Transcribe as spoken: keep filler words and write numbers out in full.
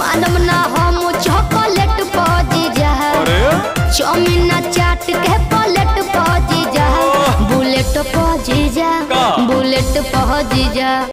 मानम ना हम चॉकलेट पजी जा चाउमीन चाट के प्लेट पजी जा बुलेट पजी जा बुलेट पजी जा।